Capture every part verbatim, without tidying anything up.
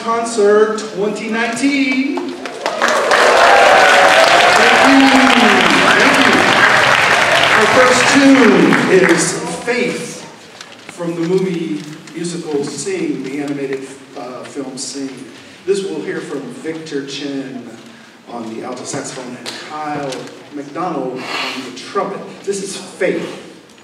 Concert twenty nineteen. Thank you. Thank you. Our first tune is Faith from the movie musical Sing, the animated uh, film Sing. This we'll hear from Victor Chen on the alto saxophone and Kyle McDonald on the trumpet. This is Faith.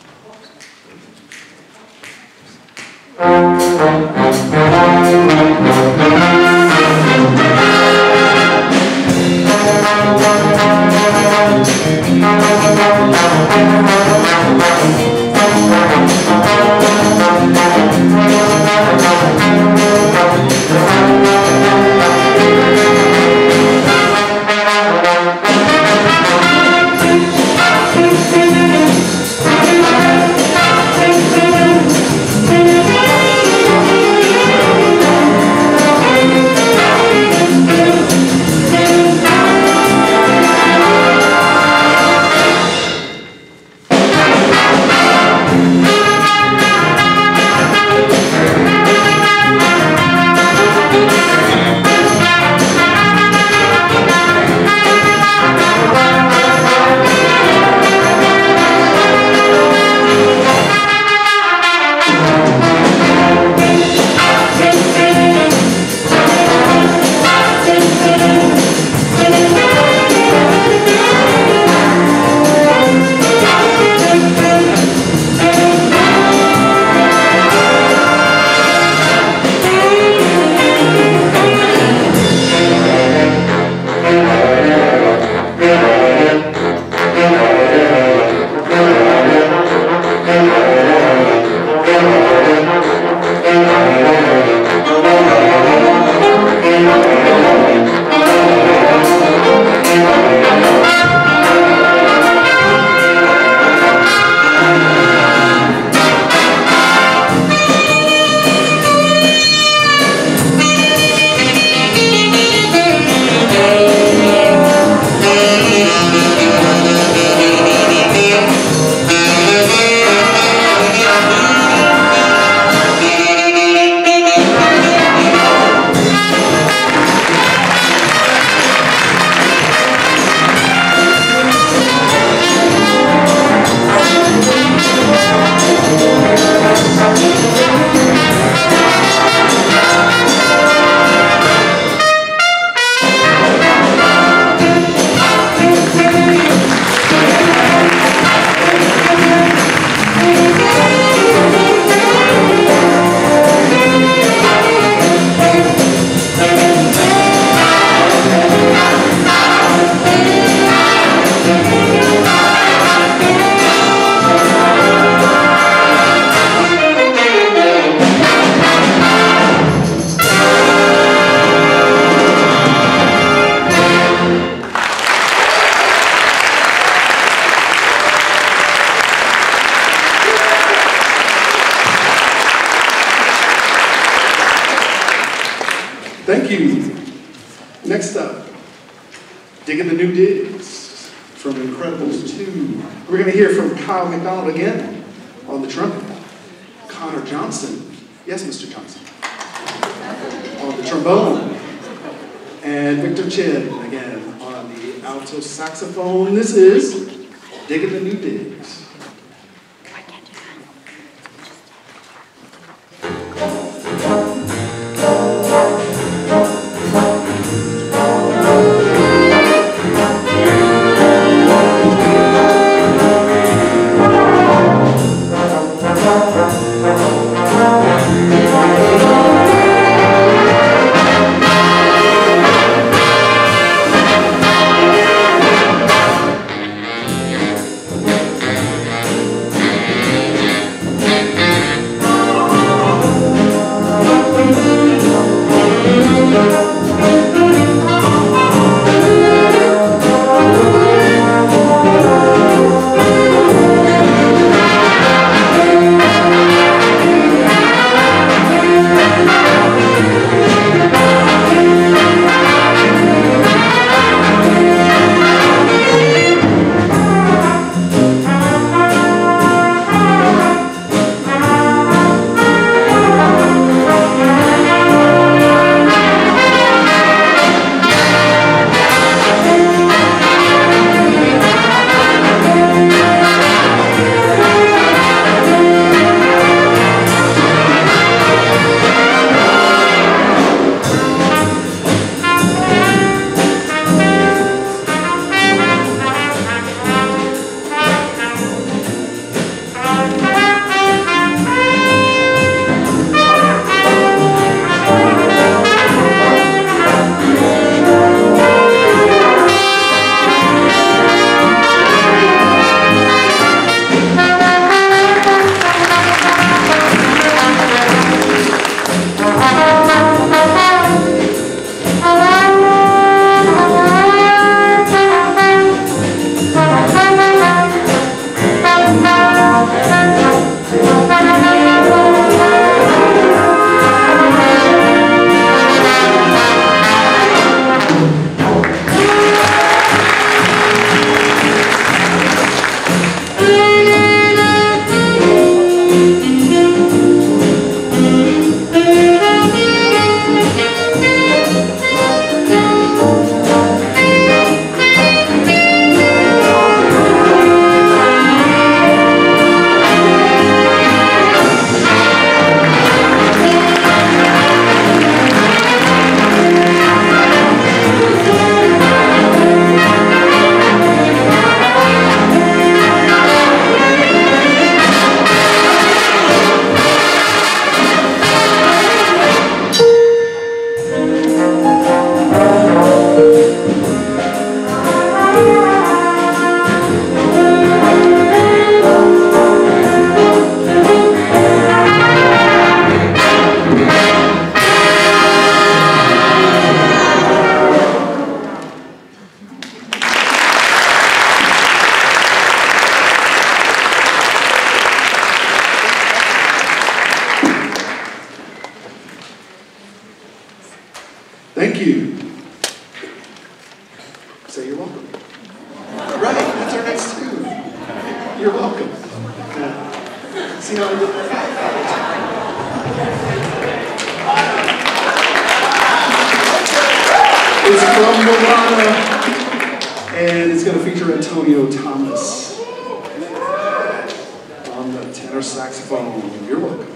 Thank you. Next up, Digging the New Digs from Incredibles two. We're going to hear from Kyle McDonald again on the trumpet. Connor Johnson, yes, Mister Johnson, on the trombone. And Victor Chen again on the alto saxophone. This is Digging the New Digs. Thank Thank you. Say you're welcome. Right, that's our next tune. You're welcome. Yeah. See how I did that? It's from Moana, and it's going to feature Antonio Thomas on the tenor saxophone. You're welcome.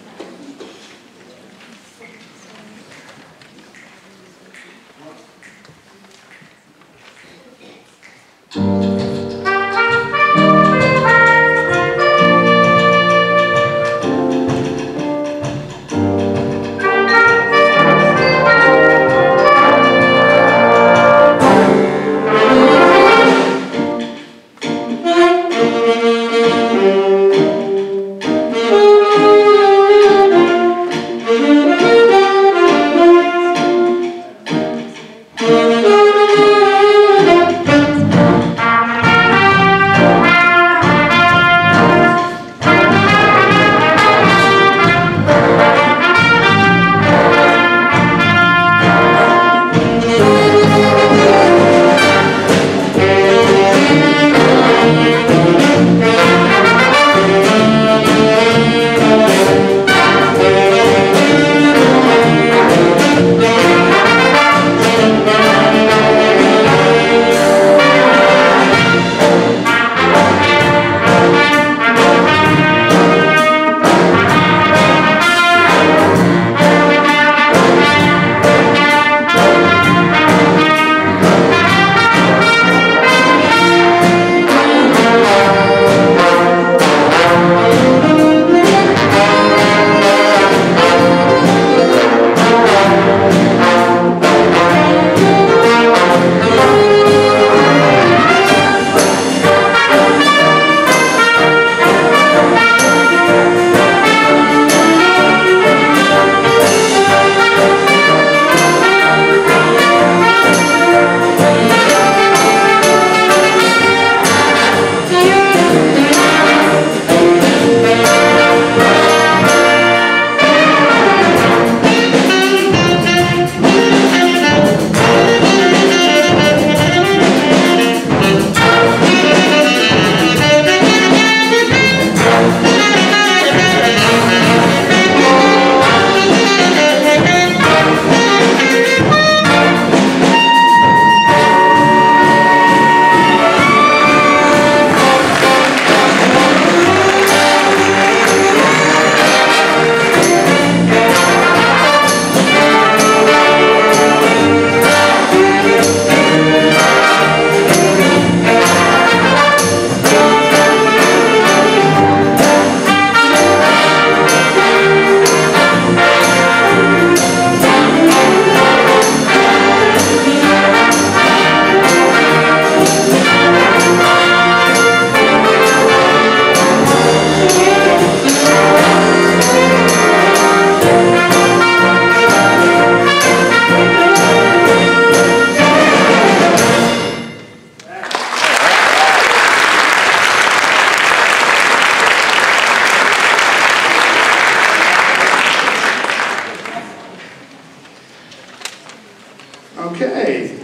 Okay.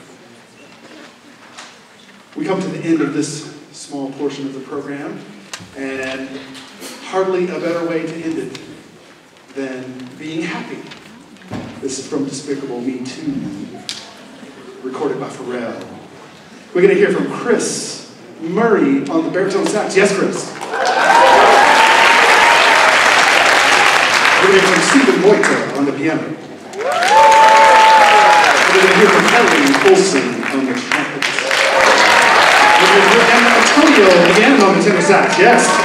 We come to the end of this small portion of the program, and hardly a better way to end it than being happy. This is from Despicable Me two, recorded by Pharrell. We're going to hear from Chris Murray on the baritone sax. Yes, Chris? We're going to hear from Stephen Moita on the piano. We're going to hear from Kelly Olsen on the trumpet. We're going to hear from Antonio again on the tenor sax. Yes?